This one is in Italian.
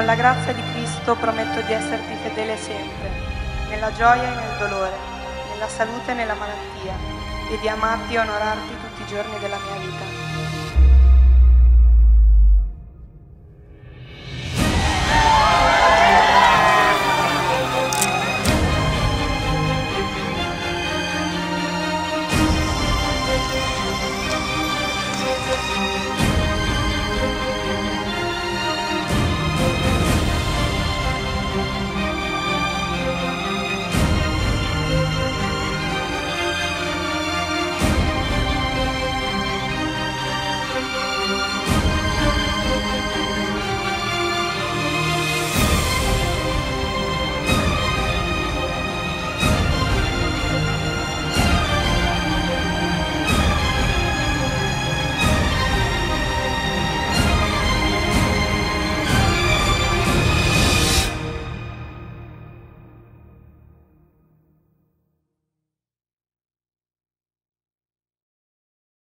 con la grazia di Cristo prometto di esserti fedele sempre, nella gioia e nel dolore, nella salute e nella malattia, e di amarti e onorarti tutti i giorni della mia vita.